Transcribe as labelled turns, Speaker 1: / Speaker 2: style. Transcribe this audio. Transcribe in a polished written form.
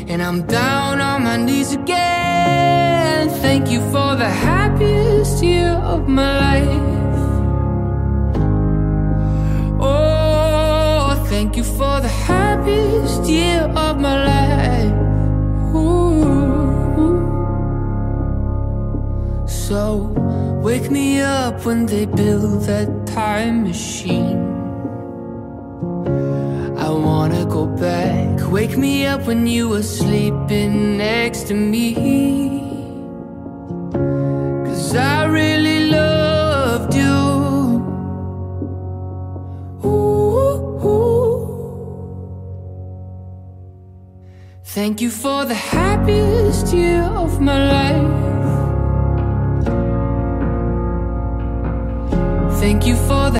Speaker 1: and I'm down on my knees again. Thank you for the happiest year of my life. Oh, thank you for the happiest year of my life. Ooh. So wake me up when they build that time machine. I wanna go back. Wake me up when you were sleeping next to me, 'cause I really loved you. Ooh. Thank you for the happiest year of my life. Thank you for the